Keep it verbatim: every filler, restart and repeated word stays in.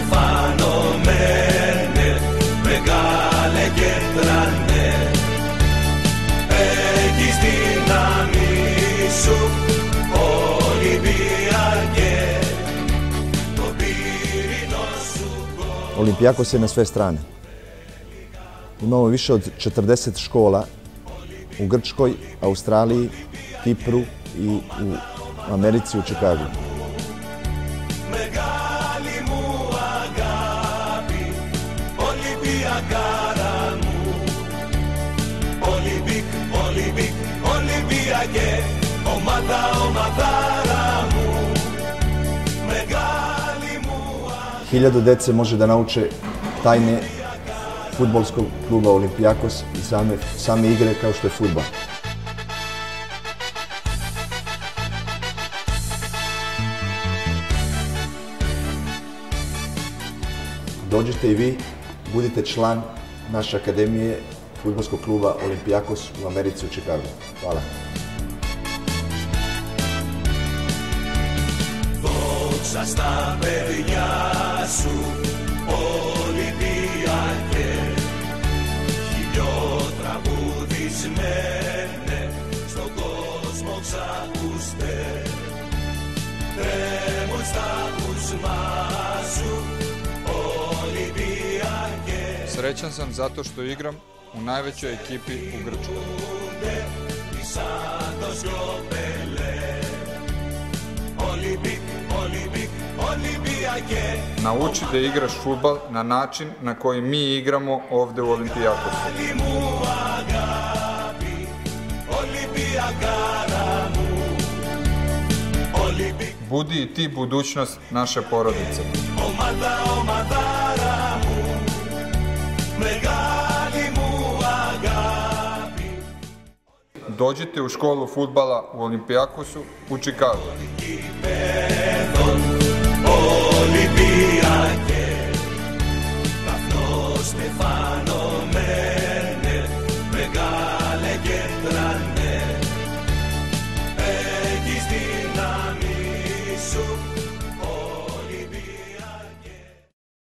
στεφανωμένε, μεγάλε και τρανέ. Έχεις δύναμη σου, Ολυμπιακέ, το πύρινο σου γκολ. Olympiacos je na sve strane. Imamo više od četrdeset škola u Grčkoj, Australiji, Kipru i u Americi, u Čikagu. Μεγάλη μου αγάπη, Ολυμπιακάρα μου. Ολυμπικ, Ολυμπικ, Ολυμπιακέ, ομάδα, ομαδάρα μου. Μεγάλη μου αγάπη. Hiljadu dece može da nauče tajne fudbalskog kluba Olympiacos i same, same igre kao što je fudbal. Dođite i vi, budite član naše akademije fudbalskog kluba Olympiacos u Americi, u Čikagu. Hvala. Δόξα στα παιδιά σου, Ολυμπιακέ, χιλιοτραγουδισμένε, στον κόσμο ξακούστε. Τρέμουν στα ούσμα σου, Ολυμπιακέ. Srećan sam zato što igram u najvećoj ekipi u Grčkoj. Nauči da igraš fudbal na način na koji mi igramo ovde u Olympiacosu. Budi i ti budućnost naše porodice. Dođite u školu fudbala u Olympiacosu u Čikagu.